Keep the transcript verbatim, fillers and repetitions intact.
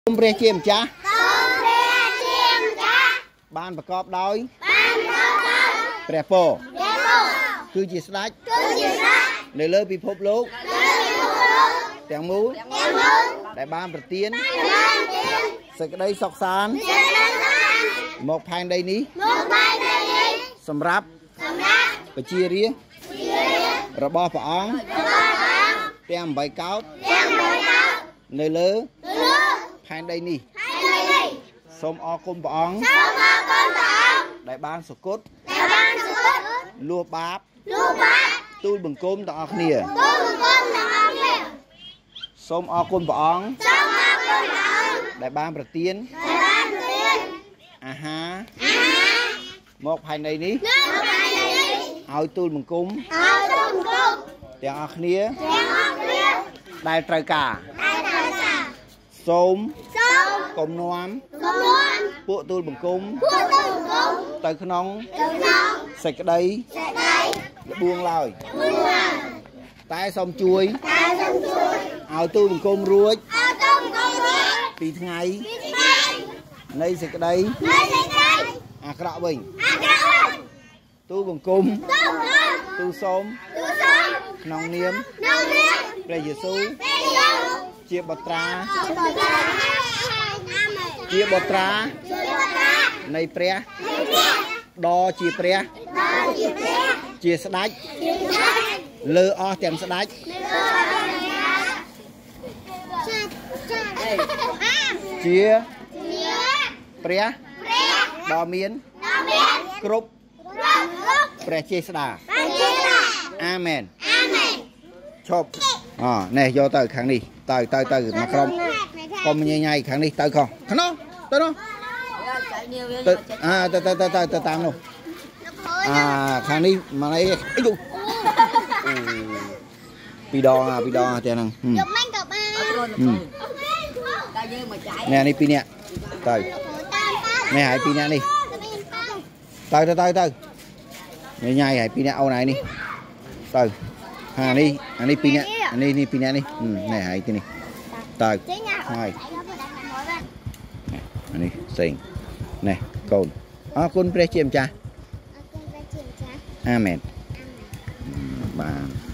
Tôm pre chiêm chá. Banประกอบដោយ ព្រះពរ គឺជាស្ដេច នៅលើពិភពលោក ទាំងមូល ដែលបានប្រទាន សេចក្តីសុខសាន្ត មកផែនដីនេះ សម្រាប់ ប្រជារាស្ត្ររបស់ព្រះអង្គ ទាំងបីកោដ នៅលើ ផែនដីនេះ សូមអរគុណព្រះអង្គ ដែលបានសគត់ លួសបាប ទូលបង្គំទាំងអស់គ្នា សូមអរគុណព្រះអង្គ ដែលបានប្រទាន អាហារ មកផែនដីនេះ ឲ្យទូលបង្គំ ទាំងអស់គ្នា ដែលត្រូវការ សូមកុំនាំ ពួកទូលបង្គំ ទៅក្នុង សេចក្តី ល្បួងឡើយ តែសូមជួយ ឲ្យទូលបង្គំរួច ពីថ្ងៃ នៃសេចក្តី អាក្រក់វិញ ទូលបង្គំ ទូលសូម ក្នុងនាម ព្រះយេស៊ូវ ជាបុត្រា ជាបុត្រា នៃព្រះដ៏ជាព្រះ ជាស្ដេច លើអស់ទាំងស្ដេច ជាព្រះដ៏មាន គ្រប់ ព្រះចេស្តា អាមែន ឈប់អនេះយកទៅខាងនេះទៅទៅទៅមកក្រុមកុំញ៉ៃញ៉ៃខាងនេះទៅខុសខ្នោះទៅនោះទៅអាទៅទៅទៅទៅតាមនោះអាខាងនេះមកអីអីយូពីរដងពីរដងតែហ្នឹងយកមិនក៏បានតែយើងមកចាយនេះនេះពីរនាក់ទៅនេះហើយពីរនាក់នេះទៅទៅទៅទៅញ៉ៃញ៉ៃហើយពីរនាក់អូនហើយនេះទៅអានេះអានេះពីរនាក់អានេះនេះពីរនាក់នេះនេះហើយទីនេះទៅហើយអានេះផ្សេងនេះកូនអរគុណព្រះជាម្ចាស់អាមែនបាន